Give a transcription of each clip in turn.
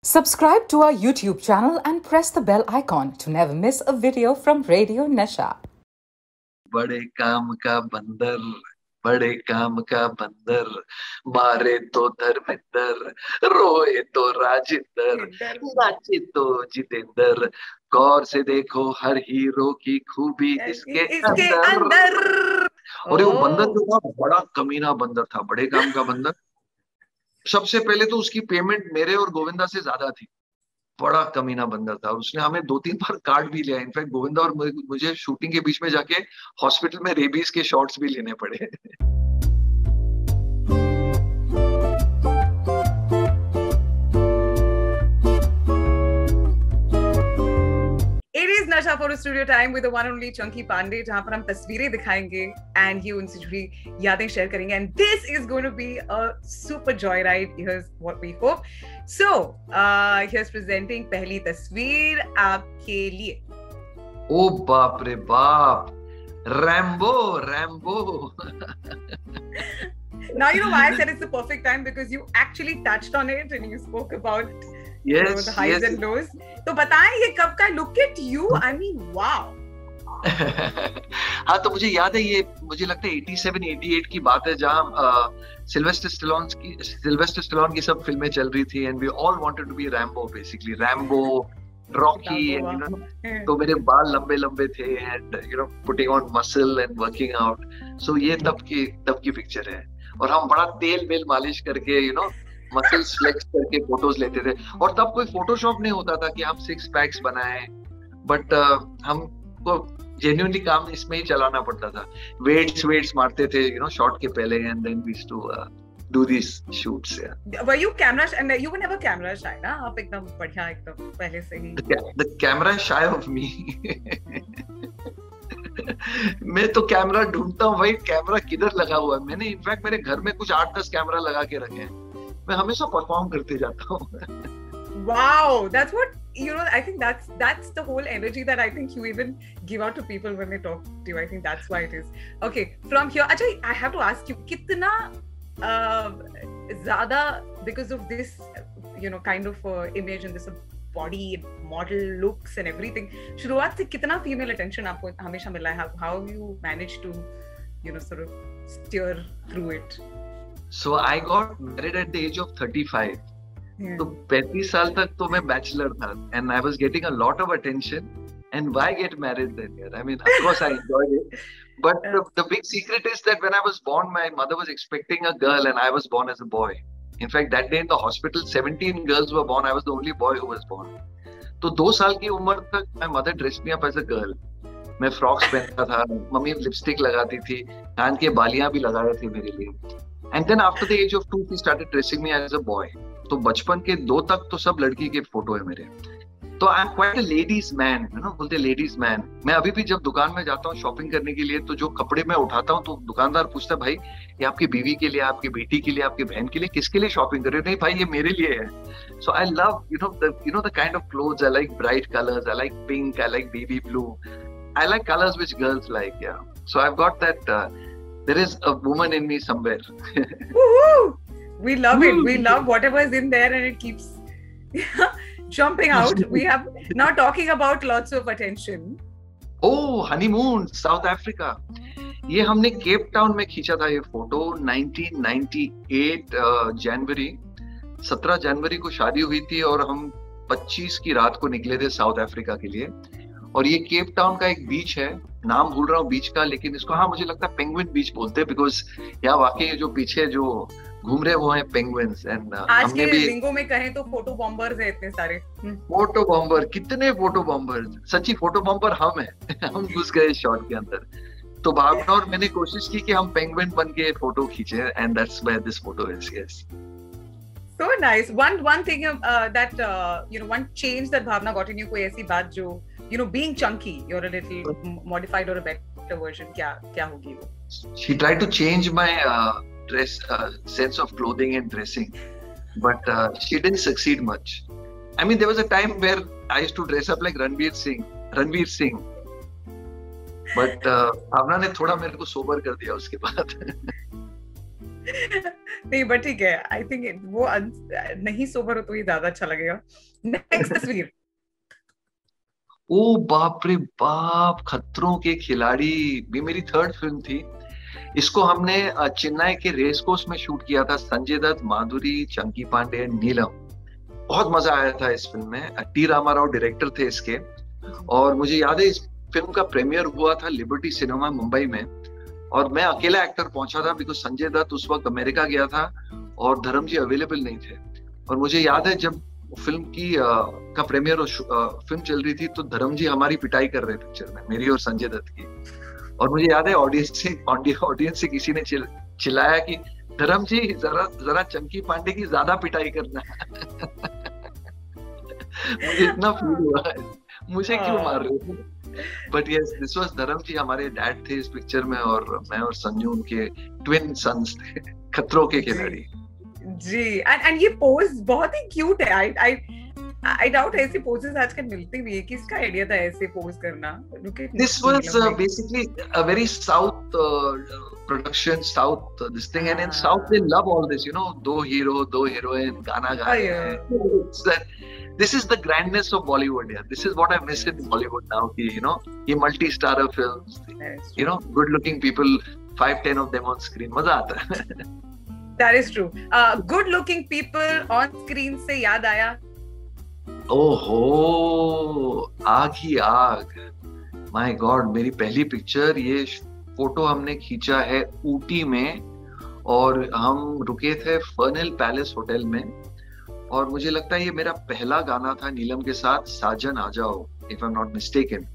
Subscribe to our YouTube channel and press the bell icon to never miss a video from Radio Nasha. बड़े काम का बंदर, बड़े काम का बंदर, मारे तो धर्मेंद्र, रोए तो राजिंदर, नाचे तो जितेंद्र। गौर से देखो हर हीरो की खूबी इसके अंदर। और वो बंदर जो था बड़ा कमीना बंदर था, बड़े काम का बंदर। सबसे पहले तो उसकी पेमेंट मेरे और गोविंदा से ज्यादा थी। बड़ा कमीना बंदर था और उसने हमें 2-3 बार कार्ड भी लिया। इनफैक्ट गोविंदा और मुझे शूटिंग के बीच में जाके हॉस्पिटल में रेबीज के शॉट्स भी लेने पड़े। It is Nasha Photo Studio time with the one and only Chunky Pandey, जहाँ पर हम तस्वीरें दिखाएंगे and ये उनसे जुड़ी यादें शेयर करेंगे and this is going to be a super joyride. Here's what we hope. So here's presenting पहली तस्वीर आपके लिए. ओ बाप रे बाप, Rambo Rambo. Now you know why I said it's the perfect time, because you actually touched on it and you spoke about the highs and lows. तो बताएं ये कब का? Look at you, I mean wow. हाँ, तो मुझे याद है, ये मुझे लगता है 87-88 की बात है, जहाँ सिल्वेस्टर स्टेलोन की सब फिल्में चल रही थी and we all wanted to be Rambo basically. Rambo, Rocky, and तो मेरे बाल लंबे लंबे थे and putting on muscle and working out. So ये तब की पिक्चर है और हम बड़ा तेल बेल मालिश करके मसल्स फ्लेक्स करके फोटोज लेते थे। और तब कोई फोटोशॉप नहीं होता था कि हम 6 पैक्स बनाएं, बट हमको जेन्युइनली काम इसमें ही चलाना पड़ता था। वेट्स मारते थे शॉट के पहले and then we used to do these shoots. Were you camera shy? You were never camera shy, ना? आप एकदम बढ़िया, एकदम पहले से ही. The camera shy of me. मैं तो कैमरा ढूंढता हूँ भाई, कैमरा किधर लगा हुआ है। मैंने इनफैक्ट मेरे घर में कुछ 8-10 कैमरा लगा के रखे हैं। मैं हमेशा परफॉर्म करते जाता हूँ। Wow, that's what I think that's the whole energy that I think you even give out to people when they talk to you. I think that's why it is. Okay, from here, Ajay, I have to ask you, कितना ज़्यादा because of this kind of image and this body model looks and everything, शुरुआत से कितना female attention आपको हमेशा मिला है? How you managed to sort of steer through it? So I got married at the age of 35. तो 35 साल तक तो मैं बैचलर था and I was getting a lot of attention. And why get married then? I mean, of course I enjoyed it. But the big secret is that when I was born, my mother was expecting a girl and I was born as a boy. In fact, that day in the hospital, 17 girls were born. I was the only boy who was born. तो 2 साल की उम्र तक my mother dressed me up as a girl. मैं frocks पहनता था, mummy lipstick लगाती थी, कान के बालियां भी लगाए थे मेरे लिए. And then after the age of 2, she started dressing me as a boy. तो बचपन के 2 तक तो सब लड़की के फोटो है मेरे. तो I am quite a ladies man, बोलते लेडीज मैन. मैं अभी भी जब दुकान में जाता हूँ शॉपिंग करने के लिए, तो जो कपड़े मैं उठाता हूँ तो दुकानदार पूछता है, भाई ये आपकी बीवी के लिए, आपकी बेटी के लिए, आपकी बहन के लिए, किसके लिए शॉपिंग कर रहे हो? नहीं भाई, ये मेरे लिए है. So I love the kind of clothes. I like bright colors, I like pink, I like baby blue, I like colors which girls like. Yeah, so I've got that. There is a woman in me somewhere. We love it. We love whatever is in there and it keeps jumping out. We have now talking about lots of attention. Oh, honeymoon, South Africa. ये हमने Cape Town में खींचा था ये photo. 1998 जनवरी, 17 जनवरी को शादी हुई थी और हम 25 की रात को निकले थे साउथ अफ्रीका के लिए. और ये केप टाउन का एक बीच है, नाम भूल रहा हूँ बीच का, लेकिन इसको मुझे लगता है पेंगुइन बीच बोलते हैं, बिकॉज यहाँ वाकई जो पीछे जो घूम रहे वो हैं पेंगुइन्स. एंड आज के लिंगो में कहें तो फोटो बॉम्बर्स हैं इतने सारे. फोटो बॉम्बर, कितने फोटो बॉम्बर्स, सच्ची फोटो बॉम्बर हम हैं. हम घुस गए शॉट के अंदर. तो भावना और मैंने कोशिश की कि हम पेंगुइन बन के फोटो खींचे and that's where this photo is. Yes, so nice. One thing that one change that Bhavna got in you, कोई ऐसी बात जो being chunky, you're a little modified or a better version, क्या होगी वो? She tried to change my dress sense of clothing and dressing, but she didn't succeed much. I mean, there was a time where I used to dress up like Ranveer Singh, but Bhavna ने थोड़ा मेरे को sober कर दिया उसके बाद. नहीं but ठीक है, आई थिंक वो नहीं सोबर हो तो ये ज्यादा अच्छा लगेगा। नेक्स्ट तस्वीर। ओ बाप रे बाप, खतरों के खिलाड़ी भी मेरी थर्ड फिल्म थी। इसको हमने चेन्नई के रेस कोर्स में शूट किया था, संजय दत्त, माधुरी, चंकी पांडे, नीलम। बहुत मजा आया था इस फिल्म में। टी रामाराव डायरेक्टर थे इसके। और मुझे याद है इस फिल्म का प्रीमियर हुआ था लिबर्टी सिनेमा मुंबई में, और मैं अकेला एक्टर पहुंचा था बिकॉज संजय दत्त उस वक्त अमेरिका गया था और धर्म जी अवेलेबल नहीं थे। और मुझे याद है जब फिल्म की का प्रीमियर और फिल्म चल रही थी तो धर्म जी हमारी पिटाई कर रहे पिक्चर में, मेरी और संजय दत्त की। और मुझे याद है ऑडियंस से किसी ने चिल्लाया कि धर्म जी जरा चंकी पांडे की ज्यादा पिटाई करना। मुझे इतना फील हुआ है, मुझे क्यों मार रहे थे। बट यस, दिस वाज धर्म जी, हमारे डैड थे इस पिक्चर में, और मैं और संजू उनके ट्विन सन्स थे, खतरों के खिलाड़ी। जी, एंड ये पोज बहुत ही क्यूट है। आई डाउट ऐसी पोजेस आजकल मिलती भी है। किसका आइडिया था ऐसे पोज करना? This was basically a very South production, South this thing, and in South they love all this, you know, दो हीरो दो हीरोइन गाना गा रहे हैं। This is the grandness of Bollywood, yeah. This is what I miss in Bollywood now, you know, ये multi-starrer films, you know, good-looking people, 5-10 of them on screen, मजा आता है। That is true. Good-looking people on screen से याद आया। ओहो, आग ही आग, my God, मेरी पहली पिक्चर, ये फोटो हमने खींचा है ऊटी में, और हम रुके थे फर्नेल पैलेस होटल में, और मुझे लगता है ये मेरा पहला गाना था नीलम के साथ, साजन आ जाओ, if I am not mistaken.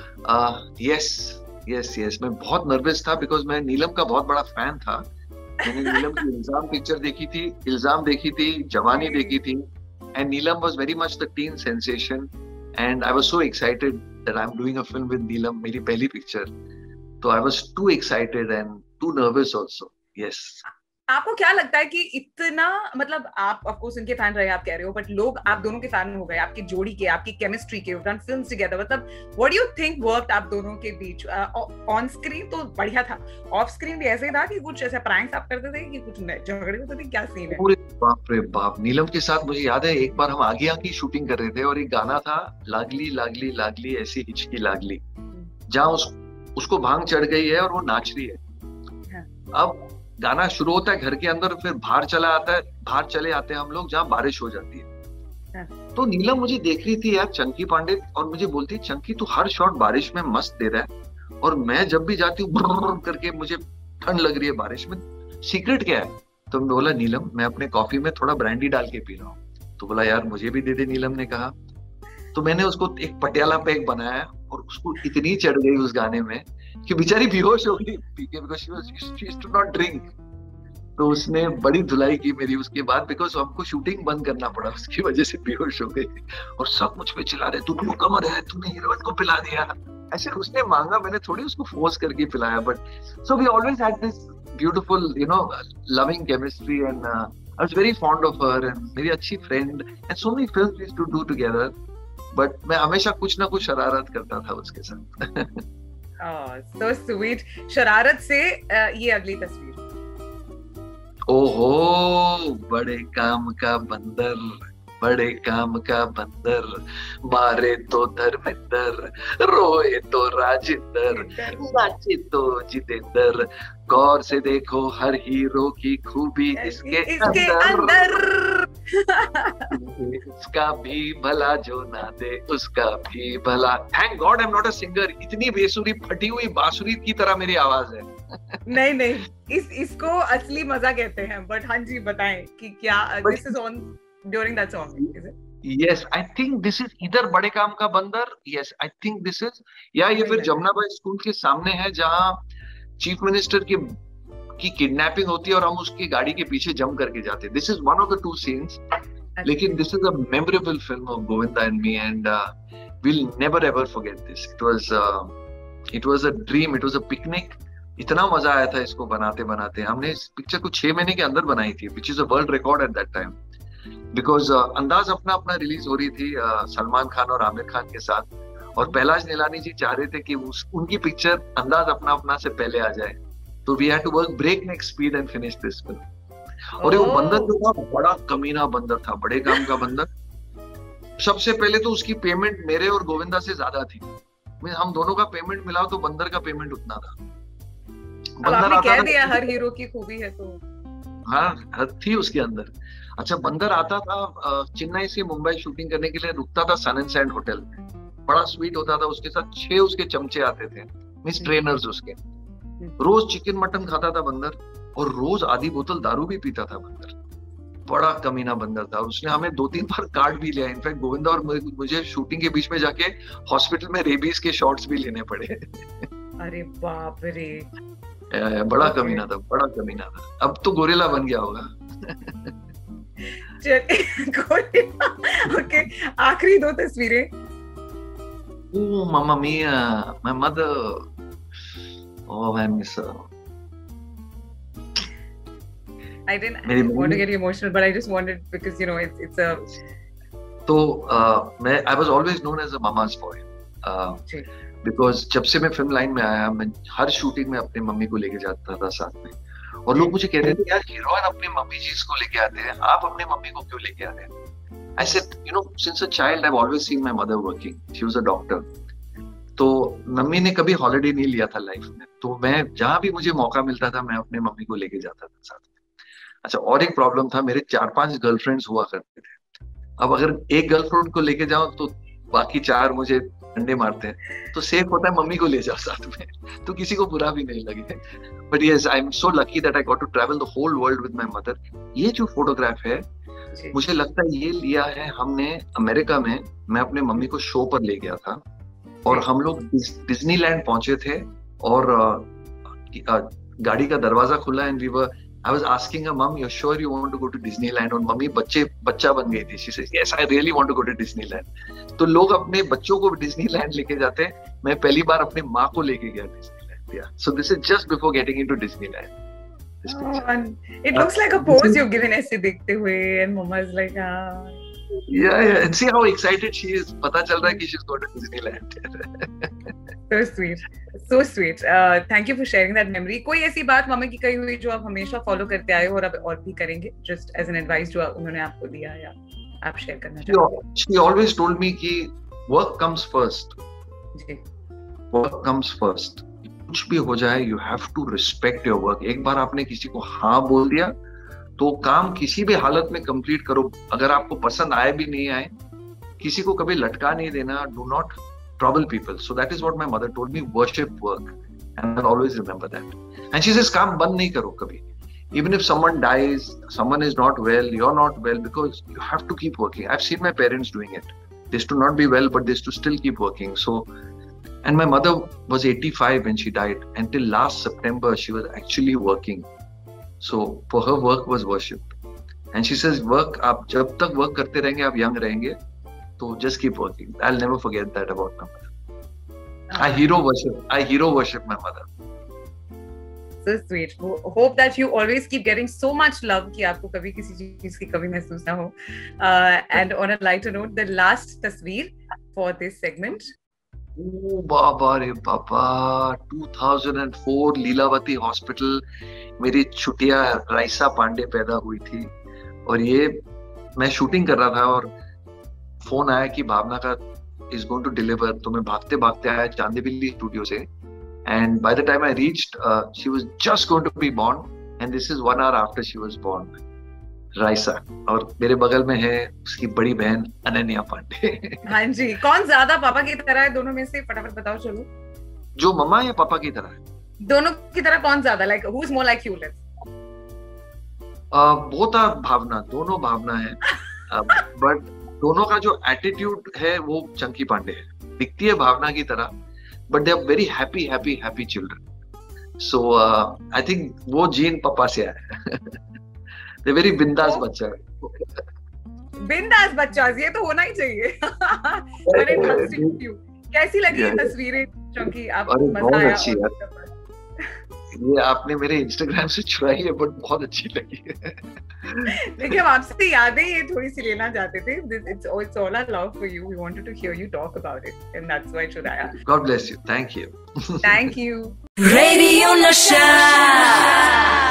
Yes, मैं बहुत नर्वस था बिकॉज मैं नीलम का बहुत बड़ा फैन था। मैंने नीलम की इल्जाम पिक्चर देखी थी, जवानी देखी थी, and Neelam was very much the teen sensation, and I was so excited that I am doing a film with Neelam, मेरी पहली पिक्चर। तो I was too excited and too nervous also. Yes, आपको क्या लगता है कि इतना, मतलब आप ऑफ कोर्स इनके फैन रहे, आप कह रहे हो, बट लोग आप दोनों के फैन हो गए, आपकी जोड़ी के, आपकी केमिस्ट्री के, डन फिल्म्स टुगेदर, मतलब what do you think worked आप दोनों के बीच? ऑन स्क्रीन तो बढ़िया था, ऑफ स्क्रीन भी ऐसे ही था कि कुछ ऐसे प्रैंक्स आप करते थे कि कुछ झगड़े होते थे, क्या सीन है? पूरे बाप रे बाप, नीलम के साथ मुझे याद है एक बार हम आगिया की शूटिंग कर रहे थे, और एक गाना था, लागली लागली लागली ऐसी हिचकी लागली, जहाँ उसको भांग चढ़ गई है और वो नाच रही है। अब गाना शुरू होता है घर के अंदर, फिर बाहर चले आते हैं हम लोग जहाँ बारिश हो जाती है। तो नीलम मुझे देख रही थी यार, चंकी पांडे, और मुझे बोलती, चंकी तू हर शॉट बारिश में मस्त दे रहा है, और मैं जब भी जाती हूँ करके मुझे ठंड लग रही है बारिश में, सीक्रेट क्या है? तो मैं बोला, नीलम मैं अपने कॉफी में थोड़ा ब्रांडी डाल के पी रहा हूँ। तो बोला, यार मुझे भी दे दे, नीलम ने कहा। तो मैंने उसको एक पटियाला पैक बनाया, और उसको इतनी चढ़ गई उस गाने में कि बेचारी बेहोश हो गई पी के, because she used to not drink. तो उसने बड़ी धुलाई की मेरी उसके बाद, बिकॉज हमको शूटिंग बंद करना पड़ा उसकी वजह से, बेहोश हो गई। और सब मुझ पे चिल्ला रहे, तू कमर है, तूने हीरोइन को पिला दिया। ऐसे उसने मांगा, मैंने थोड़ी उसको फोर्स करके पिलाया, but so we always had this beautiful, you know, loving chemistry, and I was very fond of her, and मेरी अच्छी friend, and so many films we used to do together. But मैं हमेशा कुछ ना कुछ शरारत करता था उसके साथ। so sweet. शरारत से ये अगली तस्वीर। ओहो, बड़े काम का बंदर, बड़े काम का बंदर, मारे तो धर्मेंद्र, रोए तो राजेंद्र, नाचे तो जितेंद्र, गौर से देखो हर हीरो की खूबी इसके अंदर। इसका भी भला जो ना दे उसका भी भला। Thank God I am not a singer, इतनी बेसुरी फटी हुई बांसुरी की तरह मेरी आवाज है। नहीं, इसको असली मजा कहते हैं, बट हाँ जी बताएं कि क्या this is on during that song, is it? Yes, I think this is either बड़े काम का बंदर, yes, I think this is, या ये फिर जमुनाबाई स्कूल के सामने है जहाँ चीफ मिनिस्टर की किडनैपिंग होती है और हम उसकी गाड़ी के पीछे जंप करके जाते हैं। This is one of the two scenes, लेकिन this is a memorable film of Govinda and me, and we'll never ever forget this. It was a dream, it was a picnic. इतना मजा आया था इसको बनाते बनाते। हमने इस पिक्चर को 6 महीने के अंदर बनाई थी, which is a world record at that time. Because Andaz Apna अपना रिलीज हो रही थी सलमान खान और आमिर खान के साथ, और पहलाज निलानी जी चाह रहे थे कि उनकी पिक्चर अंदाज अपना अपना से पहले आ जाए, तो we had to work breakneck speed and finish this film. और वो बंदर जो था बड़ा कमीना बंदर था, बड़े काम का बंदर। सबसे पहले तो उसकी पेमेंट मेरे और गोविंदा से ज्यादा थी। हम दोनों का पेमेंट मिला तो बंदर का पेमेंट उतना था। बंदर आता कह दिया हर हीरो की खूबी है तो हाँ थी उसके अंदर। अच्छा, बंदर आता था चेन्नई से मुंबई शूटिंग करने के लिए, रुकता था सन एंड सैंड होटल में, बड़ा स्वीट होता था। उसके साथ 6 उसके चमचे आते थे, मिस ट्रेनर्स उसके। रोज चिकन मटन खाता था बंदर, और रोज आधी बोतल दारू भी पीता था बंदर। बड़ा कमीना बंदर था। उसने हमें 2-3 बार कार्ड भी लिया। इनफैक्ट गोविंदा और मुझे शूटिंग के बीच में जाके हॉस्पिटल में रेबीज के शॉट्स भी लेने पड़े। अरे बाप रे, बड़ा कमीना था, बड़ा कमीना था। अब तो गोरिल्ला बन गया होगा। ओके, आखिरी 2 तस्वीरें। Oh, Mamma Mia, my mother. Oh, I miss her. I didn't want to get emotional, but I just wanted, because you know it's a. तो I was always known as a mama's boy. Because जब से मैं film line में आया, मैं हर shooting में अपने mummy को लेके जाता था साथ में। और लोग मुझे कहते थे, यार हीरोइन अपने मम्मी जी को लेके आते हैं, आप अपने मम्मी को क्यों लेके आते हैं? I said, you know, since a child I've always seen my mother working. She was a doctor. तो मम्मी ने कभी हॉलिडे नहीं लिया था लाइफ में, तो मैं जहाँ भी मुझे मौका मिलता था मैं अपने मम्मी को लेके जाता था साथ में। अच्छा, और एक प्रॉब्लम था, मेरे 4-5 गर्लफ्रेंड्स हुआ करते थे। अब अगर एक गर्लफ्रेंड को लेके जाओ तो बाकी 4 मुझे डंडे मारते हैं, तो सेफ होता है मम्मी को ले जाओ साथ में, तो किसी को बुरा भी नहीं लगे। But yes, I am so lucky that I got to travel the whole world with my mother. ये जो फोटोग्राफ है, मुझे लगता है ये लिया है हमने अमेरिका में। मैं अपने मम्मी को शो पर ले गया था और हम लोग डिज्नीलैंड पहुंचे थे, और गाड़ी का दरवाजा खुला and we were, I was asking her, mom, you are sure you want to go to Disneyland? और मम्मी बच्चा बन गई थी। She said, yes, I really want to go to Disneyland. तो लोग अपने बच्चों को डिज्नीलैंड लेके जाते हैं, मैं पहली बार अपने माँ को लेके गया Disneyland. So this is just before getting into Disneyland. It looks like a pose you've given ऐसे देखते हुए, and Mama's like, yeah, and see how excited she is. पता चल रहा है कि she's going to Disneyland. So sweet, so sweet. Thank you for sharing that memory. कोई ऐसी बात मम्मी की कही हुई जो आप हमेशा फॉलो करते आए हो और अब और भी करेंगे, just as an advice जो उन्होंने आपको दिया या आप शेयर करना चाहते हैं? She always told me कि work comes first. जी, work comes first. कुछ भी हो जाए, you have to respect your work. एक बार आपने किसी को हाँ बोल दिया तो काम किसी भी हालत में कंप्लीट करो, अगर आपको पसंद आए भी नहीं आए, किसी को कभी लटका नहीं देना। Do not trouble people. So that is what my mother told me, worship work, and I always remember that. And she says, काम बंद नहीं करो कभी, even if someone dies, someone is not well, you're not well, because you have to keep working. I've seen my parents doing it. They used to not be well, but they used to still keep working. So, and my mother was 85 when she died. Until last September, she was actually working. So for her, work was worship. And she says, work, आप जब तक work करते रहेंगे, आप young रहेंगे, तो just keep working. I'll never forget that about my mother. I hero worship my mother. So sweet. Hope that you always keep getting so much love कि आपको कभी किसी चीज की कमी महसूस ना हो. And on a lighter note, the last तस्वीर for this segment. बाबा रे बाबा, 2004 लीलावती हॉस्पिटल, मेरी छुटिया राइसा पांडे पैदा हुई थी, और ये मैं शूटिंग कर रहा था और फोन आया कि भावना का is going to deliver. तो मैं भागते भागते आया चांदीबिल्ली स्टूडियो से, and by the time I reached, she was just going to be born, and this is 1 hour after she was born. Raisa, और मेरे बगल में है उसकी बड़ी बहन अनन्या पांडे। हाँ जी, कौन ज्यादा पापा की तरह है दोनों में से? फटाफट बताओ चलो। जो मम्मा या पापा की तरह है? दोनों की तरह कौन ज्यादा, like who's more like you? Both are Bhavna, दोनों भावना है, बट दोनों का जो एटीट्यूड है वो चंकी पांडे है। दिखती है भावना की तरह, but they are very happy children. So I think वो जीन पापा से आया है। दे वेरी बिंदास बच्चा है। बिंदास बच्चा, ये तो होना ही चाहिए। कैसी लगी तस्वीरें चंकी? आप मजा आया? ये आपने मेरे इंस्टाग्राम से चुराई है, बट बहुत अच्छी लगी है। देखिए, हम आपसे यादें ये थोड़ी सी लेना चाहते थे. It's all our love for you. We wanted to hear you talk about it, and that's why चुराया. God bless you. Thank you. Thank you. Radio Nasha.